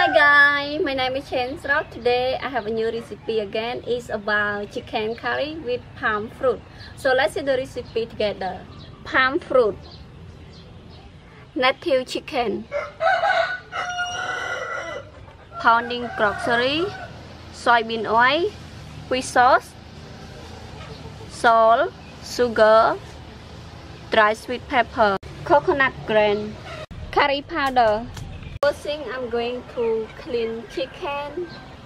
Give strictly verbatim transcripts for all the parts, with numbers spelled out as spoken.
Hi guys, my name is Sros. Today I have a new recipe again. It's about chicken curry with palm fruit. So let's see the recipe together. Palm fruit, native chicken, pounding grocery, soybean oil, fish sauce, salt, sugar, dry sweet pepper, coconut grain, curry powder. First thing, I'm going to clean chicken.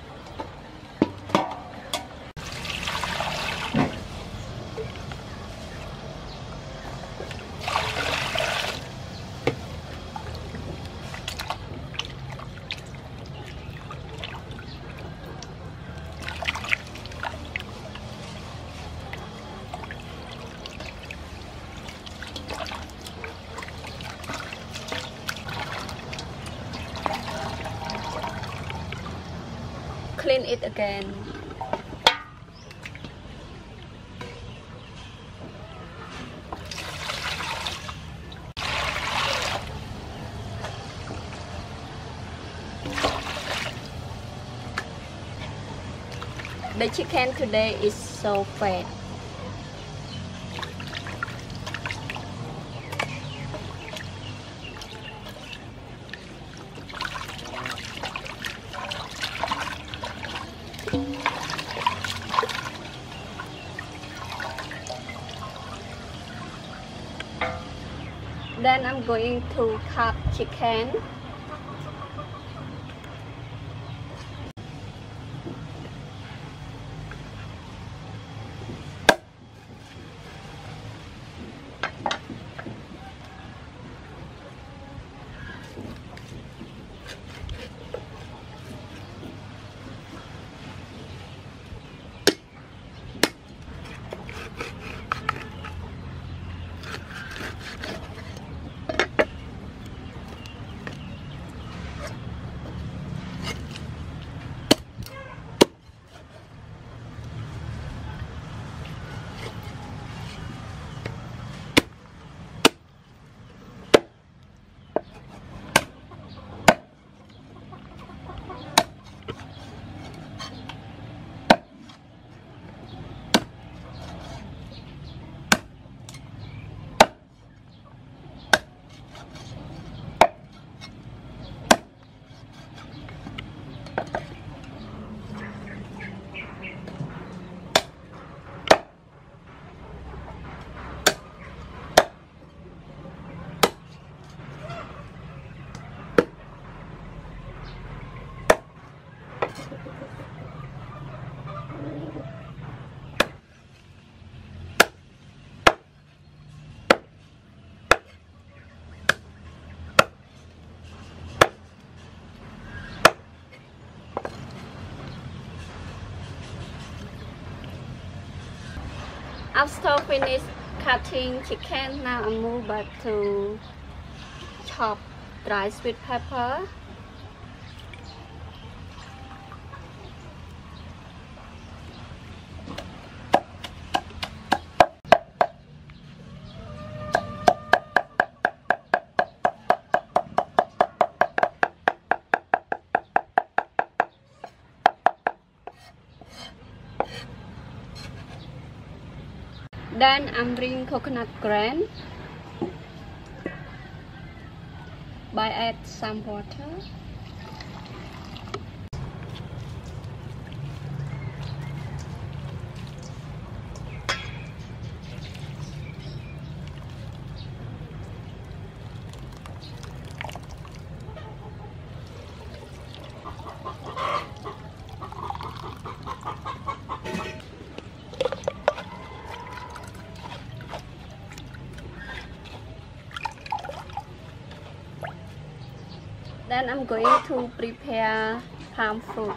Clean it again. The chicken today is so fat. Then I'm going to cut chicken. After finish cutting chicken, now I move back to chop dry sweet pepper. Then I'm bring coconut grain. By add some water. Then I'm going to prepare palm fruit.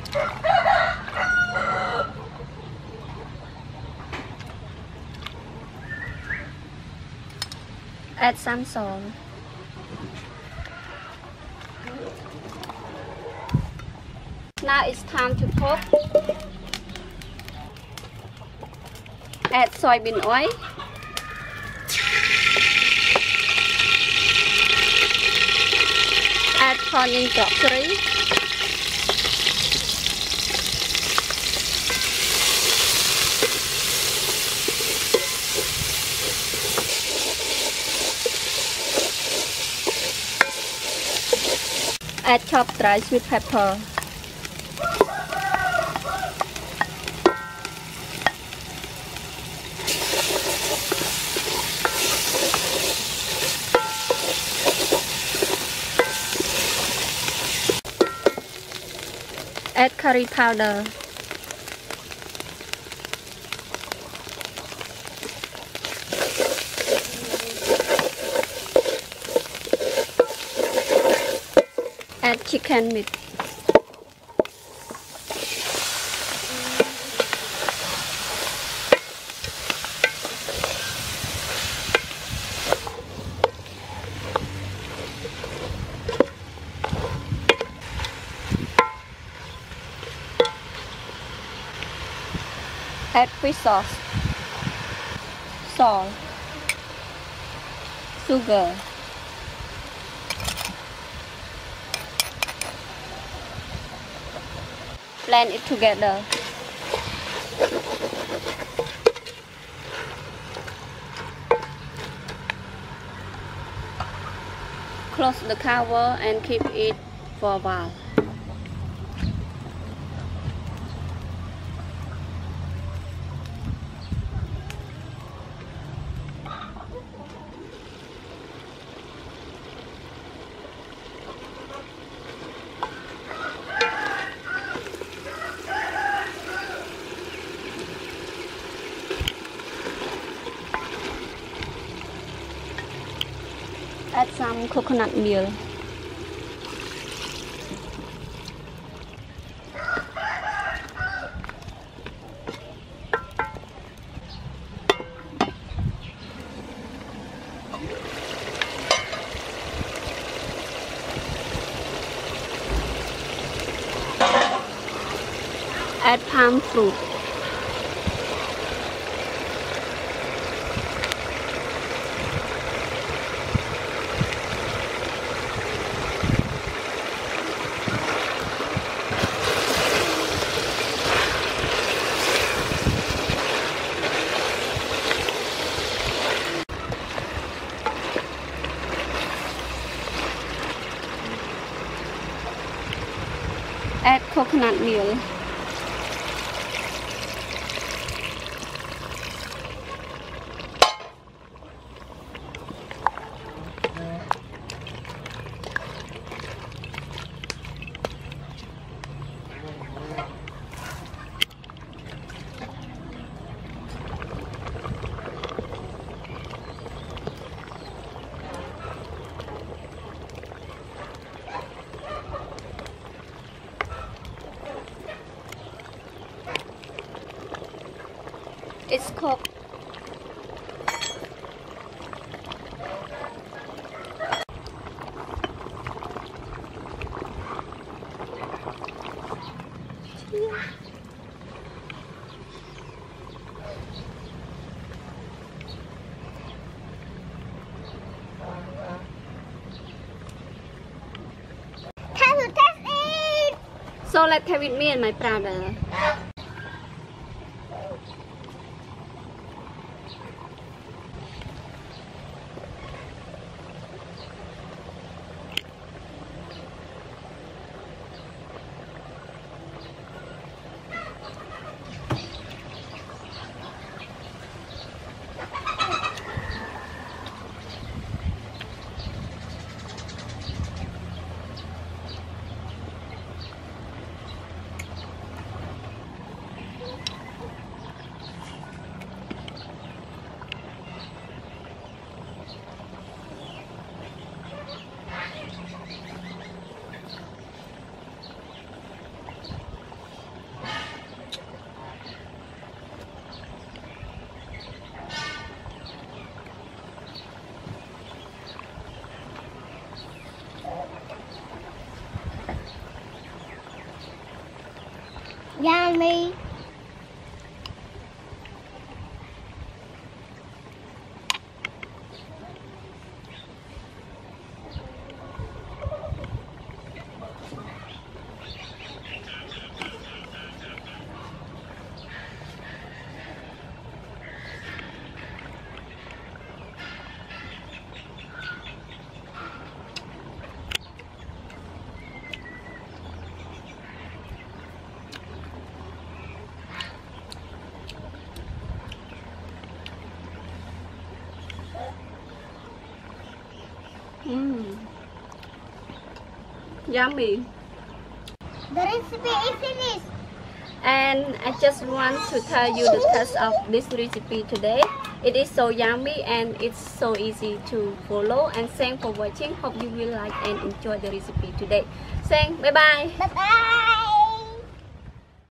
Add some salt. Now it's time to cook. Add soybean oil. Add onion broccoli. Add chopped dry sweet pepper. Add curry powder. Add chicken meat. Add fish sauce, salt, sugar, blend it together. Close the cover and keep it for a while. Add some coconut milk. Add palm fruit. Add coconut milk. It's cooked. Time to test it! So let's have it me and my brother. Yummy. Mm. Yummy. The recipe is finished. And I just want to tell you the taste of this recipe today. It is so yummy and it's so easy to follow. And thanks for watching. Hope you will like and enjoy the recipe today. Saying bye bye. Bye bye.